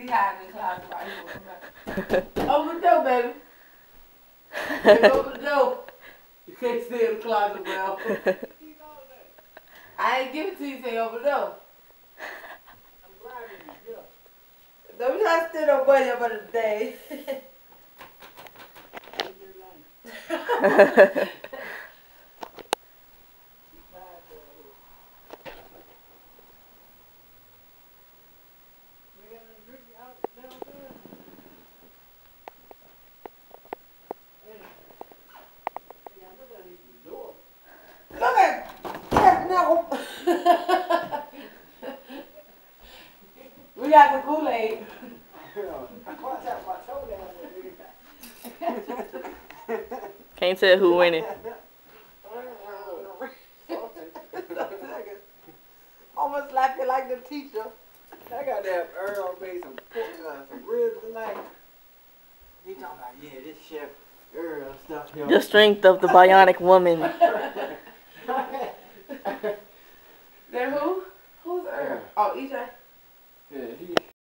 He hiding in the closet right here. Open the door, baby. Open the door. You can't stay in the closet, bro. I ain't give it to you, say open the door. I'm bribing you, yeah. Don't try to steal no money up under the day. Look at that now. We got the Kool-Aid. Can't tell who winning. Almost like you like the teacher. I got that Earl made some ribs tonight. He talking about, yeah, this chef Earl stuff here. The strength of the Bionic woman. Then who? Who's Earl? Oh, EJ. Yeah,